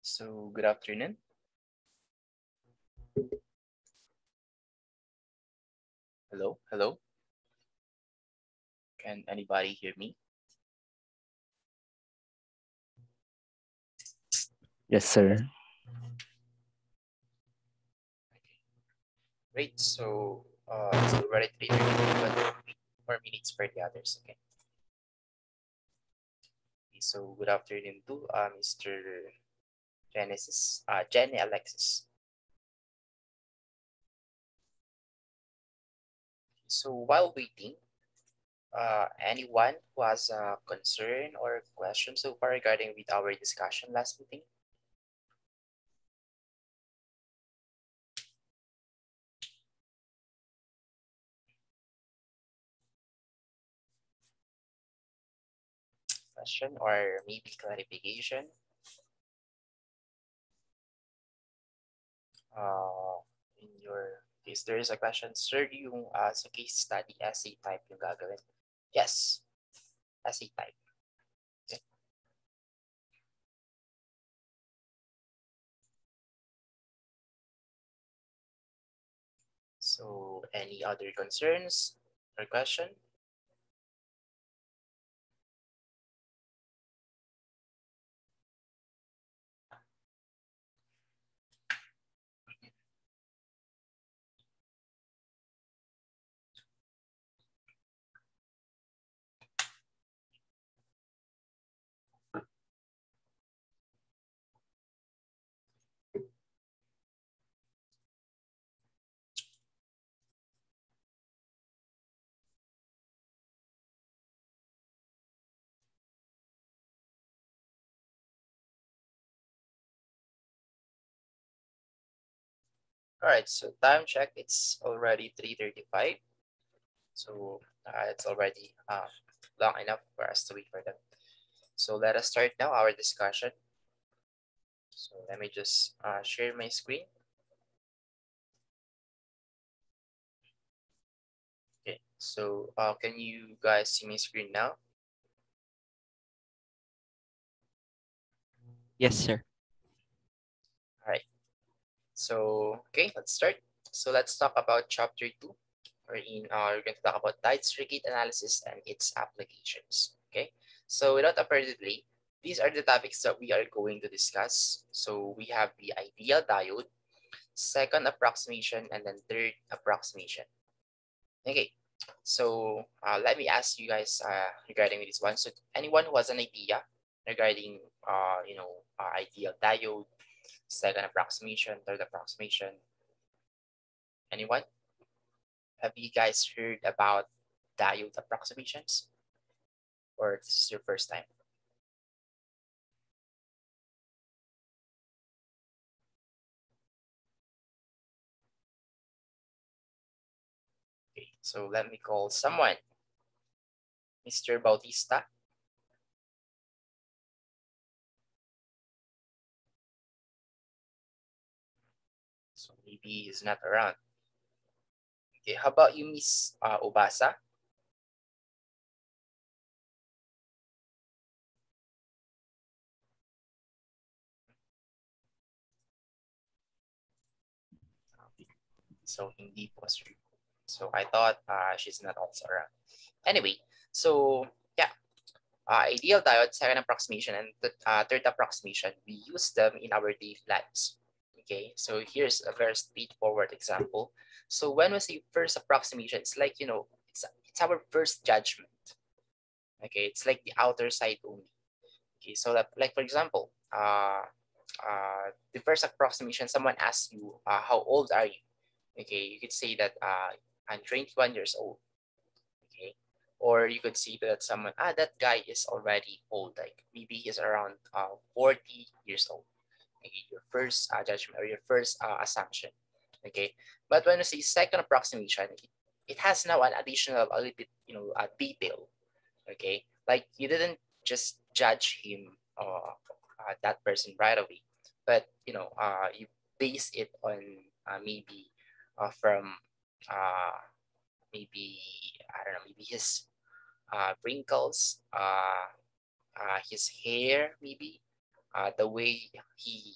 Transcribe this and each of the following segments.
So good afternoon. Hello, hello. Can anybody hear me? Yes, sir. Great. So it's already 3:30, but 4 minutes for the others. Okay. So good afternoon to Mr. Jenny Alexis. So while waiting, anyone who has a concern or question so far regarding with our discussion last meeting? Question or maybe clarification? Uh, in your case, there is a question, sir, yung sa case study, essay type yung gagawin? Yes, essay type. Okay. So any other concerns or question? All right, so time check, it's already 3:35. So it's already long enough for us to wait for them. So let us start now our discussion. So let me just share my screen. Okay, so can you guys see my screen now? Yes, sir. All right, so okay, let's start. So let's talk about chapter 2, wherein we're going to talk about tide circuit analysis and its applications. Okay, so without further delay, these are the topics that we are going to discuss. So we have the ideal diode, second approximation, and then third approximation. Okay, so let me ask you guys regarding this one. So anyone who has an idea regarding ideal diode, second approximation, third approximation, anyone? Have you guys heard about diode approximations? Or this is your first time? Okay, so let me call someone. Mr. Bautista. So maybe he's not around. Okay, how about you, Miss Obasa? So hindi po sure. So I thought she's not also around. Anyway, so yeah, ideal diode, second approximation, and the third approximation, we use them in our daily lives. Okay, so here's a very straightforward example. So when we say first approximation, it's like, it's our first judgment. Okay, it's like the outer side only. Okay, so that, like for example, the first approximation, someone asks you, how old are you? Okay, you could say that I'm 21 years old. Okay, or you could see that someone, that guy is already old, like maybe he's around 40 years old. Okay, your first judgment or your first assumption. Okay, but when we say second approximation, it has now an additional a little bit, a detail. Okay, like you didn't just judge him that person right away, but you base it on maybe from uh, maybe, I don't know, maybe his wrinkles, his hair, maybe, the way he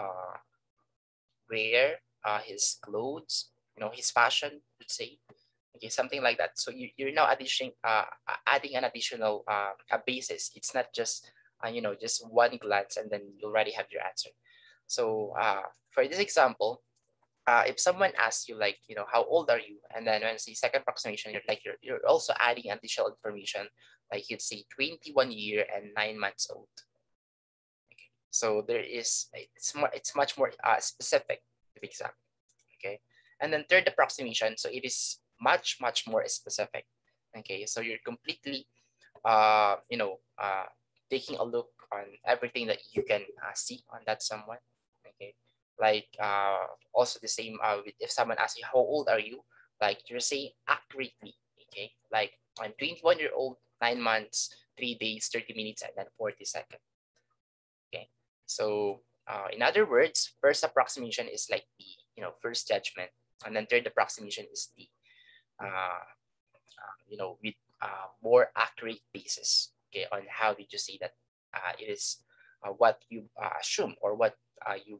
wear his clothes, his fashion, let's say. Okay, something like that. So you're now adding an additional a basis. It's not just just one glance and then you already have your answer. So for this example, if someone asks you like how old are you, and then when it's the second approximation, you're also adding additional information, like you'd say 21 year and 9 months old. Okay. So it's much more specific to be exact. Okay, and then third approximation, so it is much more specific. Okay, so you're completely taking a look on everything that you can see on that someone. Okay, like also the same with if someone asks you how old are you, like you're saying accurately. Okay, like I'm 21 year old, 9 months, 3 days, 30 minutes, and then 40 seconds. Okay, so in other words, first approximation is like the first judgment, and then third approximation is the with more accurate basis, okay, on how did you say that it is what you assume or what you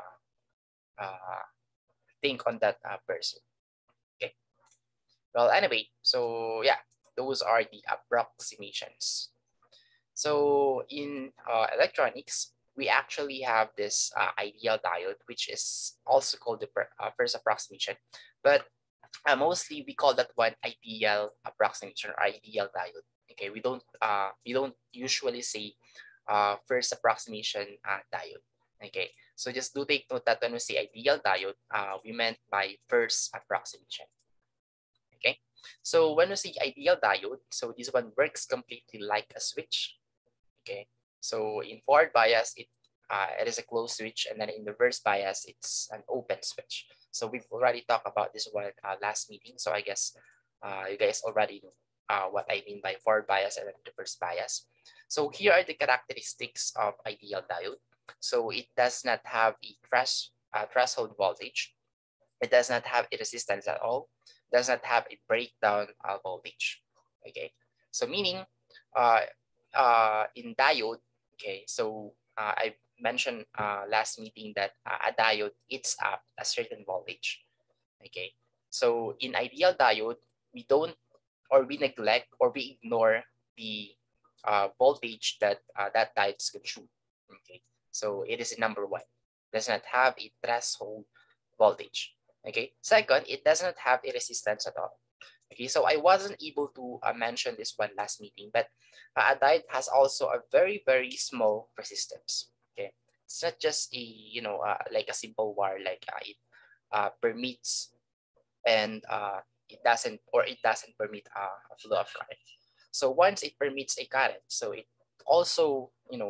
think on that person. Okay. Well, anyway, so yeah, those are the approximations. So in electronics, we actually have this ideal diode, which is also called the first approximation, but mostly we call that one ideal approximation or ideal diode. Okay, we don't usually say first approximation diode. Okay, so just do take note that when we say ideal diode, we meant by first approximation. Okay, so when we say ideal diode, so this one works completely like a switch. Okay, so in forward bias, it is a closed switch, and then in reverse bias, it's an open switch. So we've already talked about this one last meeting. So I guess you guys already know what I mean by forward bias and reverse bias. So here are the characteristics of ideal diode. So it does not have a threshold voltage. It does not have a resistance at all. Does not have a breakdown voltage. Okay, so meaning uh, in diode, okay, so I mentioned last meeting that a diode eats up a certain voltage. Okay, so in ideal diode, we don't or we neglect or we ignore the voltage that that diodes consume. Okay, so it is number one. Does not have a threshold voltage. Okay, second, it does not have a resistance at all. Okay, so I wasn't able to mention this one last meeting, but a diode has also a very small resistance. Okay, it's not just a like a simple wire, like it permits and it doesn't permit a flow of current. So once it permits a current, so it also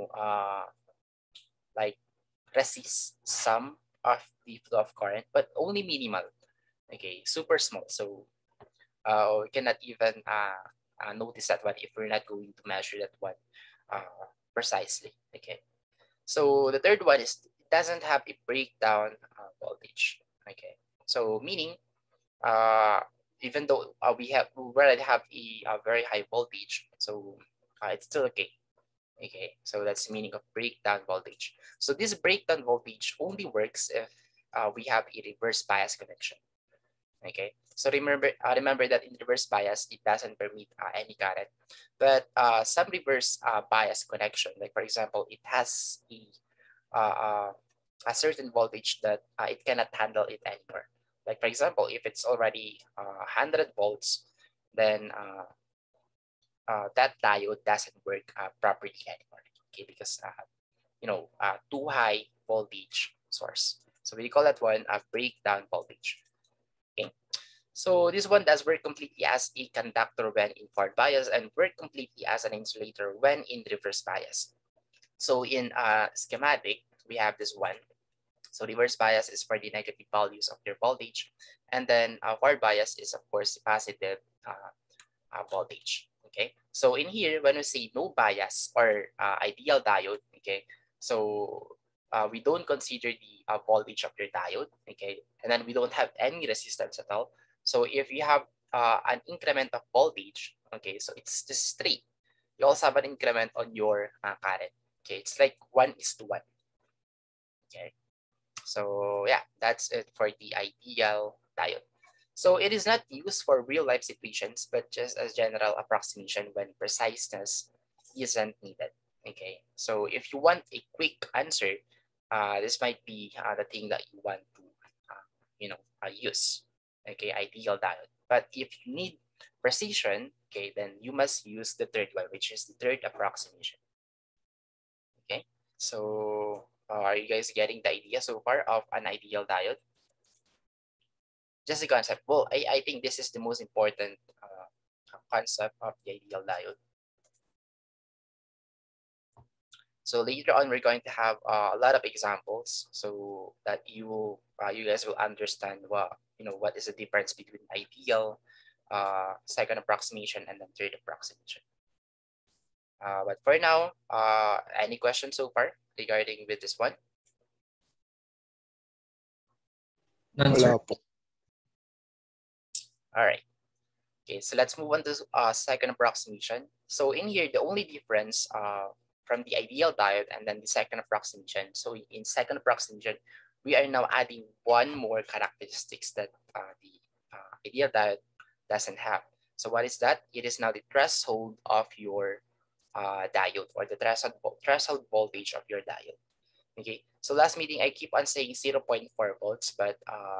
like resists some of the flow of current, but only minimal. Okay, super small. So we cannot even notice that one if we're not going to measure that one precisely. Okay. So the third one is it doesn't have a breakdown voltage. Okay. So meaning uh, even though we already have a very high voltage, so it's still okay. Okay, so that's the meaning of breakdown voltage. So this breakdown voltage only works if we have a reverse bias connection. Okay, so remember that in reverse bias, it doesn't permit any current, but some reverse bias connection, like for example, it has a certain voltage that it cannot handle it anymore. Like for example, if it's already 100 volts, then that diode doesn't work properly anymore. Okay, because too high voltage source. So we call that one a breakdown voltage. Okay. So this one does work completely as a conductor when in forward bias and work completely as an insulator when in reverse bias. So in schematic, we have this one. So reverse bias is for the negative values of your voltage. And then forward bias is, of course, the positive voltage. Okay. So in here, when we say no bias or ideal diode, okay, so we don't consider the voltage of your diode, okay, and then we don't have any resistance at all. So if you have an increment of voltage, okay, so it's just straight. You also have an increment on your current. Okay, it's like 1:1. Okay, so yeah, that's it for the ideal diode. So it is not used for real life situations, but just as general approximation when preciseness isn't needed. Okay, so if you want a quick answer, this might be the thing that you want to, use. Okay, ideal diode. But if you need precision, okay, then you must use the third one, which is the third approximation. Okay, so are you guys getting the idea so far of an ideal diode? Just the concept. Well, I think this is the most important concept of the ideal diode. So later on, we're going to have a lot of examples so that you guys will understand what is the difference between ideal, second approximation, and then third approximation. But for now, any questions so far regarding with this one? None, sir. All right. Okay, so let's move on to second approximation. So in here, the only difference from the ideal diode and then the second approximation. So in second approximation, we are now adding one more characteristics that the ideal diode doesn't have. So what is that? It is now the threshold of your diode, or the threshold voltage of your diode. Okay, so last meeting, I keep on saying 0.4 volts, but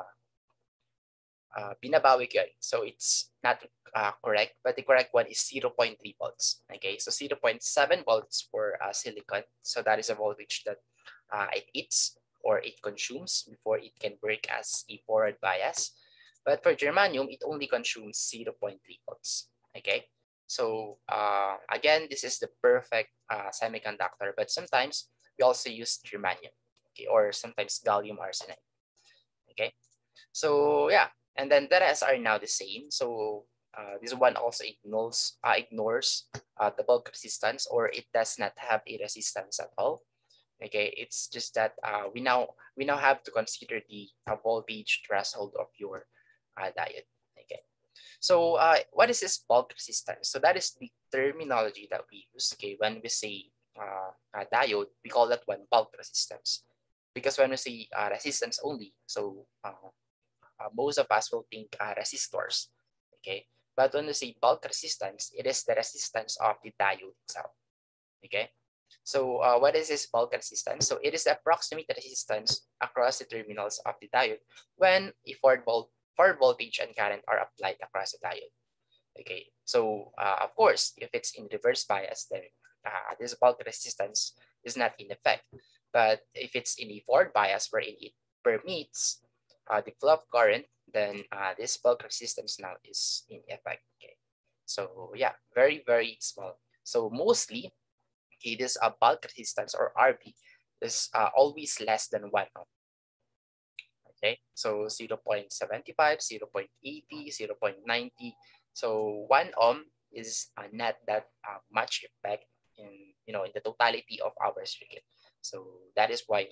binabawi ko yun. So it's not correct, but the correct one is 0.3 volts. Okay, so 0.7 volts for silicon. So that is a voltage that it eats or it consumes before it can work as a forward bias. But for germanium, it only consumes 0.3 volts. Okay, so again, this is the perfect semiconductor, but sometimes we also use germanium, okay, or sometimes gallium arsenide. Okay, so yeah, and then the rest are now the same. So this one also ignores the bulk resistance, or it does not have a resistance at all. Okay, it's just that we now have to consider the voltage threshold of your diode. Okay, so what is this bulk resistance? So that is the terminology that we use. Okay, when we say diode, we call that one bulk resistance, because when we say resistance only, so most of us will think resistors. Okay, but when we say bulk resistance, it is the resistance of the diode itself. Okay, so what is this bulk resistance? So it is the approximate resistance across the terminals of the diode when a forward voltage and current are applied across the diode. Okay, so of course, if it's in reverse bias, then this bulk resistance is not in effect. But if it's in a forward bias wherein it permits the flow of current, then this bulk resistance now is in effect. Okay, so yeah, very, very small. So mostly, okay, this bulk resistance, or RB, is always less than 1 ohm. Okay, so 0.75, 0.80, 0.90. So 1 ohm is not that much effect in the totality of our circuit. So that is why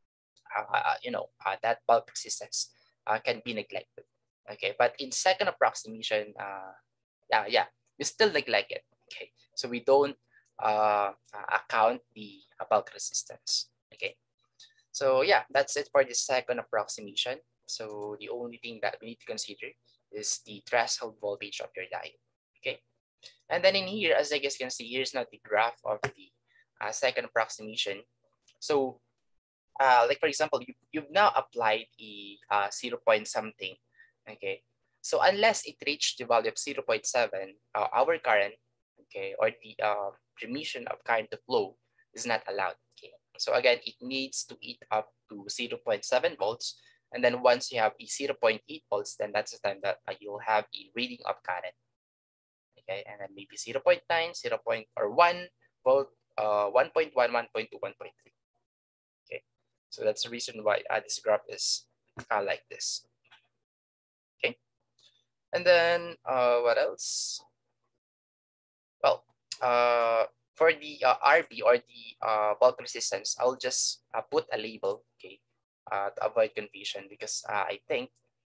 that bulk resistance can be neglected. Okay, but in second approximation, yeah, we still neglect it. Okay, so we don't account the bulk resistance. Okay, so yeah, that's it for the second approximation. So the only thing that we need to consider is the threshold voltage of your diode. Okay, and then in here, as I guess you can see, here's now the graph of the second approximation. So like for example, you've now applied a 0 point something. Okay, so unless it reached the value of 0.7, our current, okay, or the permission of current to flow is not allowed. Okay, so again, it needs to eat up to 0.7 volts, and then once you have a 0.8 volts, then that's the time that you'll have a reading of current. Okay, and then maybe 0.9, 0. Or 1 volt, 1.1, 1.2, 1.3. Okay, so that's the reason why this graph is like this. Okay, and then what else? Well, for the RB, or the bulk resistance, I'll just put a label, okay, to avoid confusion, because I think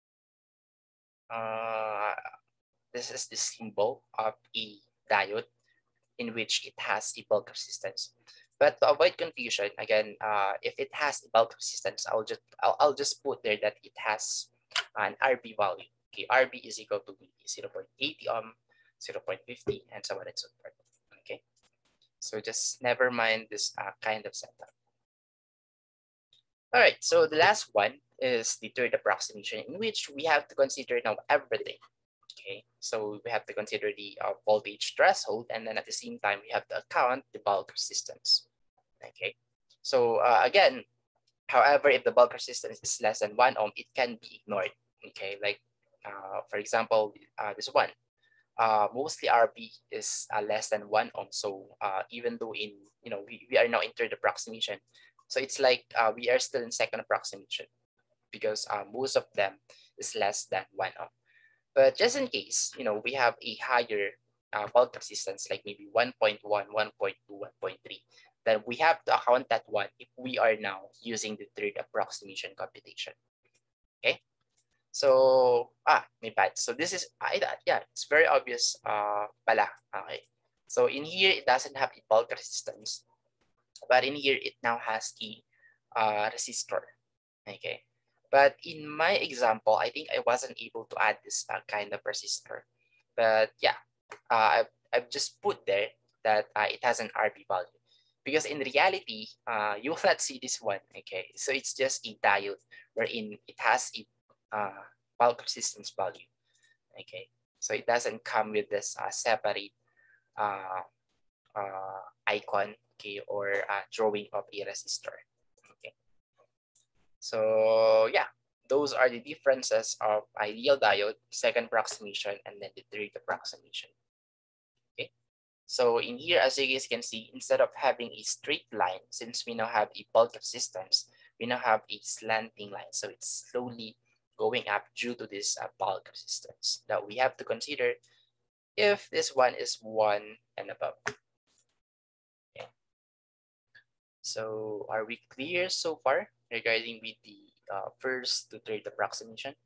this is the symbol of a diode in which it has a bulk resistance. But to avoid confusion, again, if it has a bulk resistance, I'll just put there that it has an RB value. Okay, RB is equal to 0.80 ohm, 0.50, and so on and so forth. Okay, so just never mind this kind of setup. All right, so the last one is the third approximation, in which we have to consider now everything. Okay, so we have to consider the voltage threshold, and then at the same time, we have to account the bulk resistance. Okay, so again, however, if the bulk resistance is less than 1 ohm, it can be ignored. Okay, like for example, this one, mostly RB is less than 1 ohm. So even though we are now in third approximation, so it's like we are still in second approximation because most of them is less than 1 ohm. But just in case, we have a higher bulk resistance, like maybe 1.1, 1.2, 1.3, then we have to account that one if we are now using the third approximation computation. Okay. So, may bad. So this is, yeah, it's very obvious pala. Okay. So in here, it doesn't have a bulk resistance, but in here, it now has a resistor. Okay. But in my example, I think I wasn't able to add this kind of resistor. But yeah, I've just put there that it has an RB value. Because in reality, you will not see this one, okay? So it's just a diode wherein it has a bulk resistance value, okay? So it doesn't come with this separate icon, okay, or drawing of a resistor, okay? So yeah, those are the differences of ideal diode, second approximation, and then the third approximation. Okay. So in here, as you guys can see, instead of having a straight line, since we now have a bulk resistance, we now have a slanting line. So it's slowly going up due to this bulk resistance that we have to consider if this one is 1 and above. Okay. So are we clear so far regarding with the first to third approximation?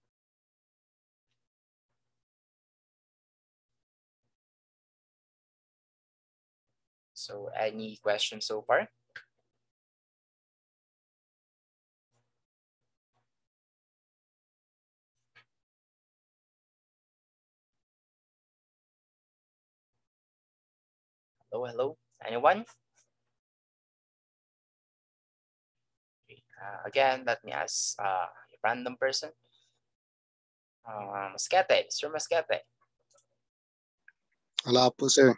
So any questions so far? Hello, hello. Anyone? Okay. Again, let me ask a random person. Mascate, Mr. Mascate. Wala po, sir.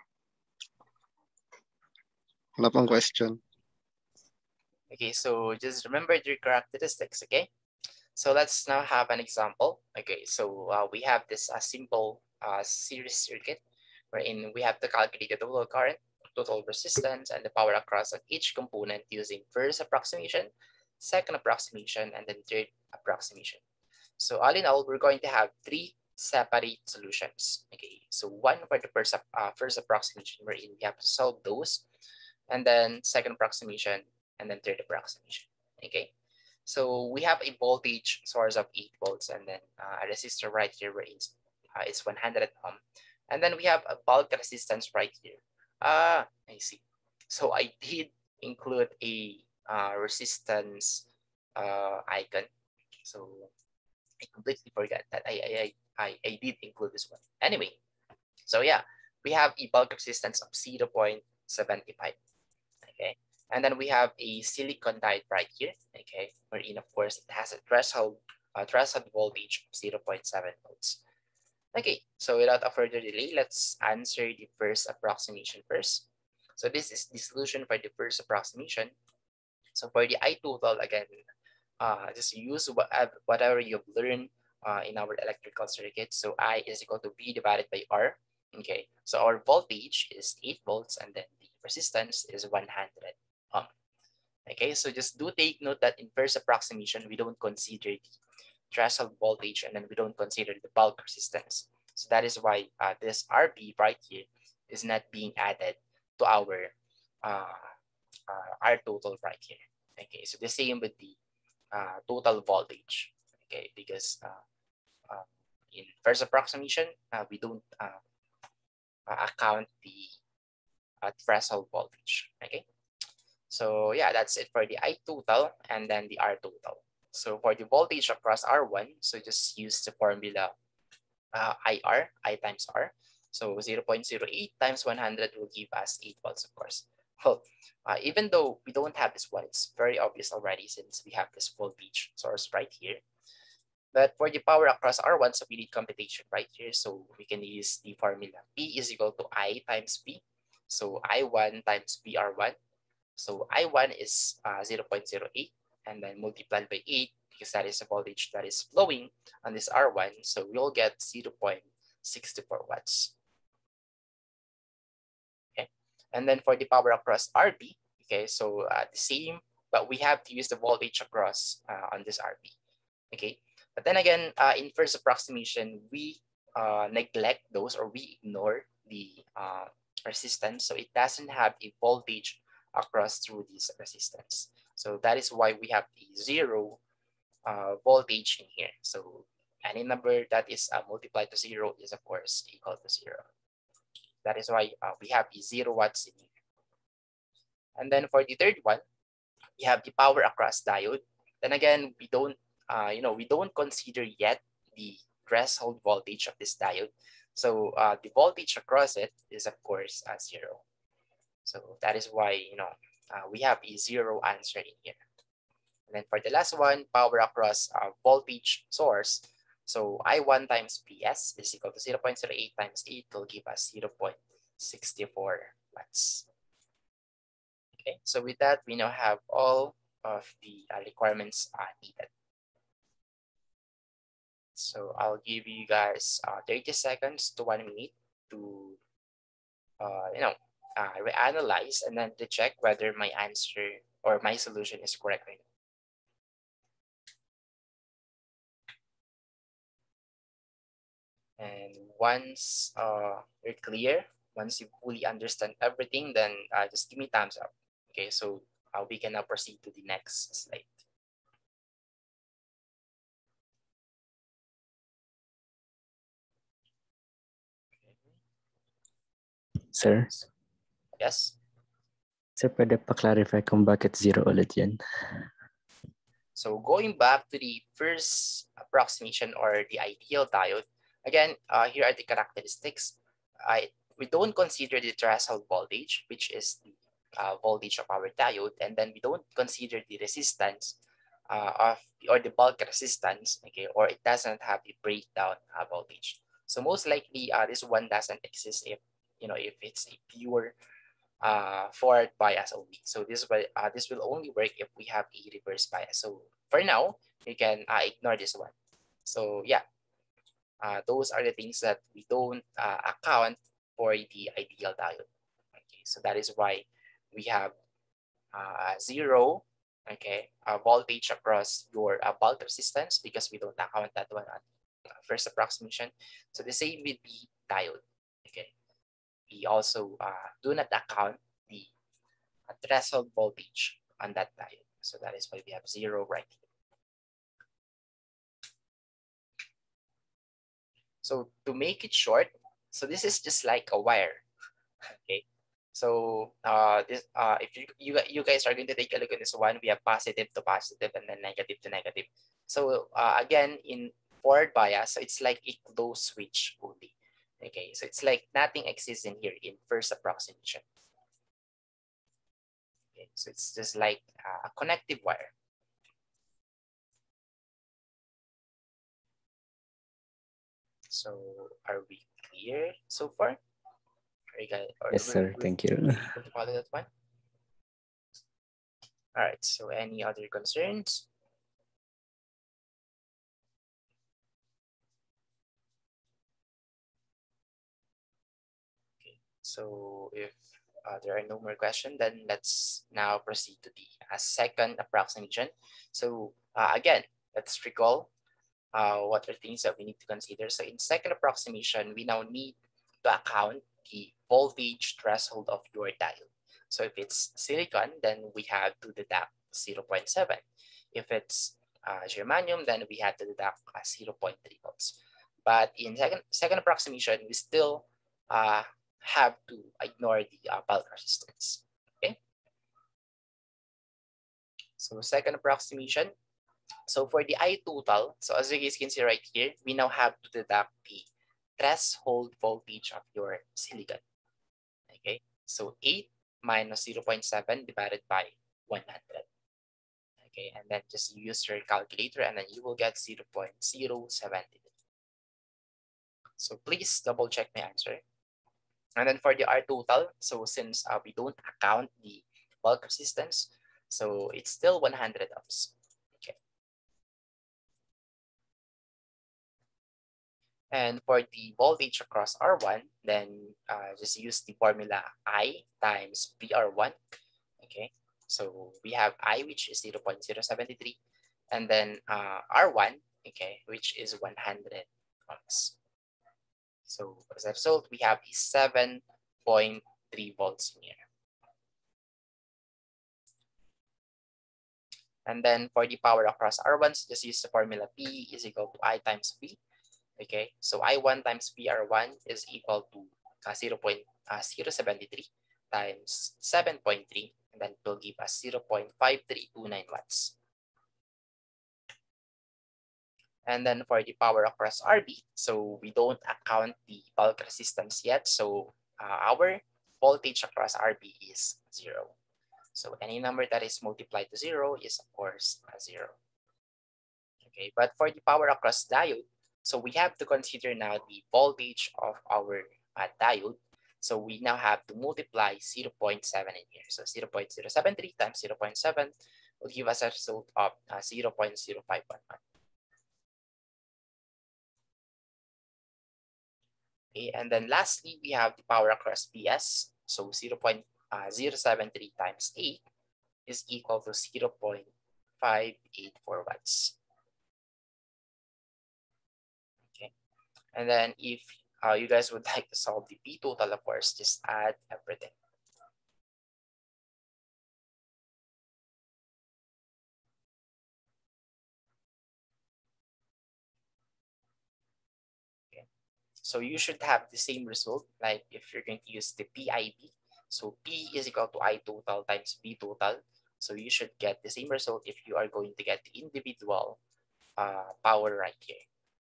Wala pong question. Okay, so just remember your characteristics, okay? So let's now have an example. Okay, so we have this simple series circuit wherein we have to calculate the total current, total resistance, and the power across of each component using first approximation, second approximation, and then third approximation. So all in all, we're going to have 3 separate solutions. Okay, so one for the first approximation wherein we have to solve those, and then second approximation, and then third approximation. Okay, so we have a voltage source of 8 volts, and then a resistor right here where it's 100 ohm, and then we have a bulk resistance right here. I see. So I did include a resistance icon. So I completely forgot that I did include this one. Anyway, so yeah, we have a bulk resistance of 0.75. Okay, and then we have a silicon diode right here. Okay, wherein of course it has a threshold voltage of 0.7 volts. Okay, so without a further delay, let's answer the first approximation first. So this is the solution for the first approximation. So for the I total, again, just use whatever you've learned in our electrical circuit. So I is equal to V divided by R. Okay, so our voltage is 8 volts, and then the resistance is 100 ohm. Okay, so just do take note that in first approximation, we don't consider the threshold voltage, and then we don't consider the bulk resistance. So that is why this RB right here is not being added to our R total right here. Okay, so the same with the total voltage. Okay, because in first approximation, we don't account the threshold voltage. Okay, So yeah, that's it for the I total and then the R total. So for the voltage across R1, so just use the formula IR, I times R. So 0.08 times 100 will give us 8 volts, of course. Well, even though we don't have this one, it's very obvious already since we have this voltage source right here. But for the power across R1, so we need computation right here. So we can use the formula P is equal to I times P. So I1 times VR1. So I1 is 0.08 and then multiplied by 8 because that is the voltage that is flowing on this R1. So we'll get 0.64 watts. Okay. And then for the power across RB, okay, so the same, but we have to use the voltage across on this RB. Okay. But then again, in first approximation, we neglect those or we ignore the resistance. So it doesn't have a voltage across through this resistance. So that is why we have the zero voltage in here. So any number that is multiplied to zero is of course equal to zero. That is why we have the 0 watts in here. And then for the third one, we have the power across diode. Then again, we don't we don't consider yet the threshold voltage of this diode. So the voltage across it is of course 0. So that is why we have a 0 answer in here. And then for the last one, power across voltage source. So I1 times PS is equal to 0.08 times 8 will give us 0.64 watts. Okay, so with that, we now have all of the requirements needed. So I'll give you guys 30 seconds to 1 minute to, reanalyze and then to check whether my answer or my solution is correct or not. And once you're clear, once you fully understand everything, then just give me thumbs up. Okay, so we can now proceed to the next slide. Sir, Yes? sir, pwede pa-clarify kung bakit zero ulit yan? So going back to the first approximation or the ideal diode, again, here are the characteristics. We don't consider the threshold voltage, which is the voltage of our diode, and then we don't consider the resistance or the bulk resistance, okay, or it doesn't have the breakdown voltage. So most likely, this one doesn't exist if if it's a pure forward bias only. So this will only work if we have a reverse bias. So for now, you can ignore this one. So yeah, those are the things that we don't account for the ideal diode. Okay, so that is why we have 0, okay, voltage across your bulk resistance because we don't account that one on first approximation. So the same with the diode. Okay, we also do not account the threshold voltage on that diode. So that is why we have 0 right here. So to make it short, so this is just like a wire. Okay. So if you guys are going to take a look at this one, we have positive to positive and then negative to negative. So again, in forward bias, so it's like a closed switch only. Okay, so it's like nothing exists in here in first approximation. Okay, so it's just like a connective wire. So are we clear so far? Are you guys, Yes, sir. Thank you. able to follow that one? All right, so any other concerns? Okay, so if there are no more questions, then let's now proceed to the second approximation. So again, let's recall what are things that we need to consider. So in second approximation, we now need to account the voltage threshold of your diode. So if it's silicon, then we have to deduct 0.7. If it's germanium, then we have to deduct 0.3 volts. But in second approximation, we still have to ignore the bulk resistance. Okay. So second approximation. So for the I total, so as you guys can see right here, we now have to deduct the threshold voltage of your silicon. Okay, so 8 minus 0.7 divided by 100. Okay, and then just use your calculator and then you will get 0.073. So please double check my answer. And then for the R total, so since we don't account the bulk resistance, so it's still 100 ohms. Okay. And for the voltage across R1, then just use the formula I times VR1. Okay, so we have I, which is 0.073, and then R1, okay, which is 100 ohms. So as a result, we have 7.3 volts in here. And then for the power across R1s, just use the formula P is equal to I times V. Okay, so I1 times VR1 is equal to 0.073 times 7.3, and then it will give us 0.5329 watts. And then for the power across RB, so we don't account the bulk resistance yet. So our voltage across RB is 0. So any number that is multiplied to 0 is of course a 0. Okay, but for the power across diode, so we have to consider now the voltage of our diode. So we now have to multiply 0.7 in here. So 0.073 times 0.7 will give us a result of 0.0511. Okay, and then lastly, we have the power across PS. So 0.073 times 8 is equal to 0.584 watts. Okay, and then if you guys would like to solve the P total, of course, just add everything. Okay, so you should have the same result, like if you're going to use the PID. So P is equal to I total times V total. So you should get the same result if you are going to get the individual power right here.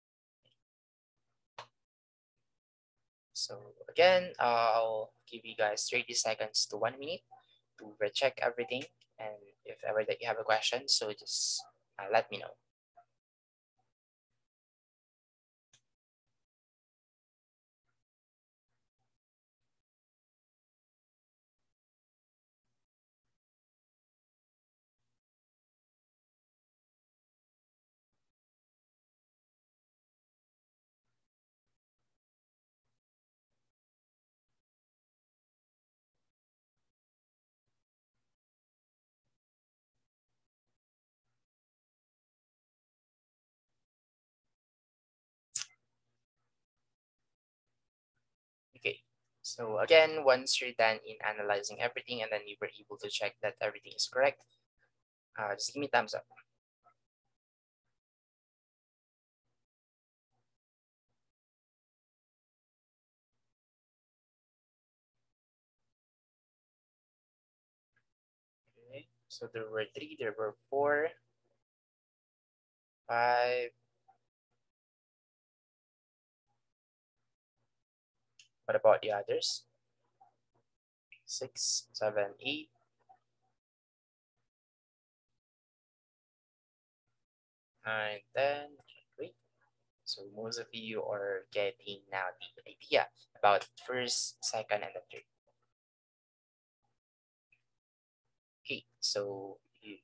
So again, I'll give you guys 30 seconds to 1 minute to recheck everything. And if ever that you have a question, so just let me know. Okay, so again, once you're done in analyzing everything and then you were able to check that everything is correct, just give me thumbs up. Okay, so there were 3, there were 4, 5. What about the others? 6, 7, 8. 9, 10. Great. So most of you are getting now the idea about first, second, and the third. Okay, so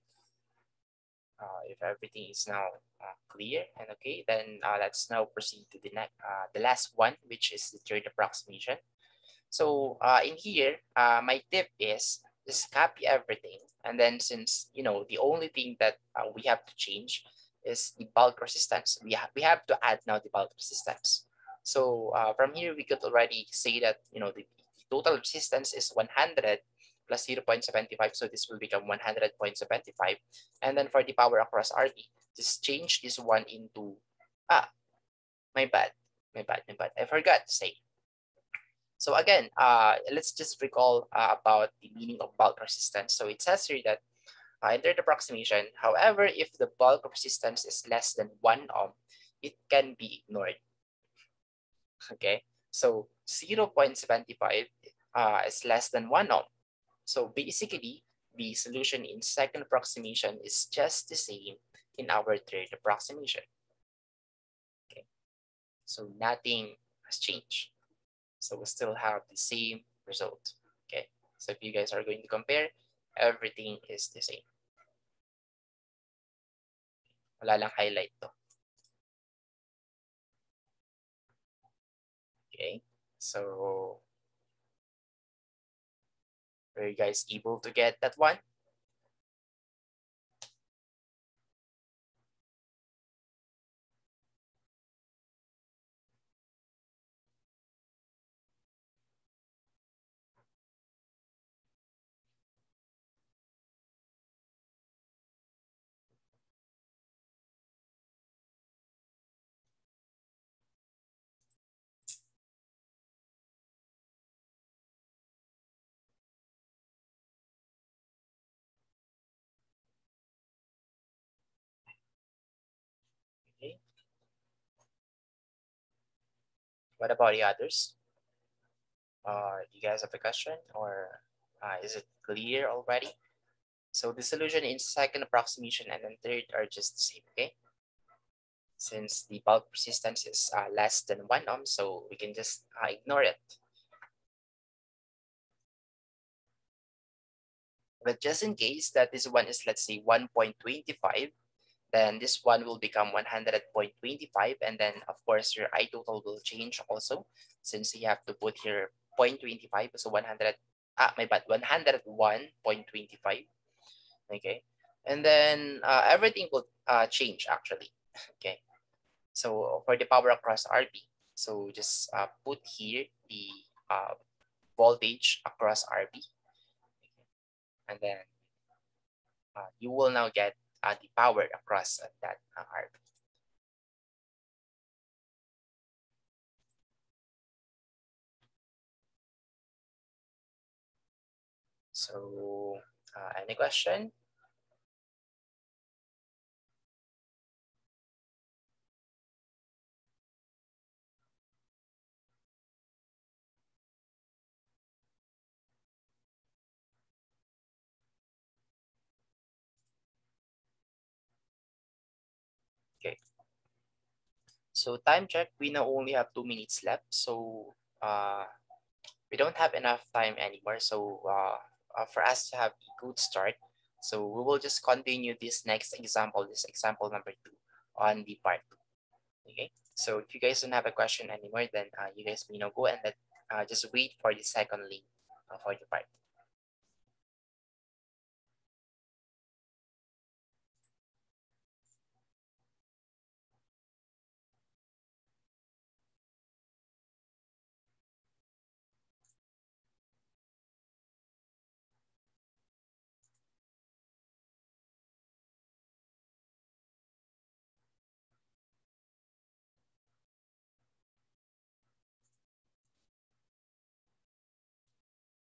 if everything is now clear and okay, then let's now proceed to the last one, which is the third approximation. So in here, my tip is just copy everything, and then since the only thing that we have to change is the bulk resistance, we have to add now the bulk resistance. So from here we could already say that the total resistance is 100 plus 0.75, so this will become 100.75. And then for the power across RT, just change this one into my bad, I forgot to say. So again, let's just recall about the meaning of bulk resistance. So it says here that in third approximation. However, if the bulk of resistance is less than 1 ohm, it can be ignored. Okay, so 0.75 is less than 1 ohm. So basically, the solution in second approximation is just the same in our third approximation. Okay, so nothing has changed. So we still have the same result. Okay, so if you guys are going to compare, everything is the same. Wala lang highlight to. Okay, so are you guys able to get that one? Okay. What about the others? You guys have a question, or is it clear already? So the solution in second approximation and then third are just the same, okay? Since the bulk resistance is less than 1 ohm, so we can just ignore it. But just in case that this one is, let's say, 1.25, then this one will become 100.25, and then of course your I total will change also, since you have to put here 0.25, so 100, my bad, 101.25. Okay, and then everything will change actually. Okay, so for the power across RB, so just put here the voltage across RB, and then you will now get the power across that RB. So any question? Okay. So time check, we now only have 2 minutes left. So we don't have enough time anymore. So for us to have a good start, so we will just continue this next example, this example number 2 on the part 2. Okay. So if you guys don't have a question anymore, then you guys may now go and just wait for the second link for the part 2.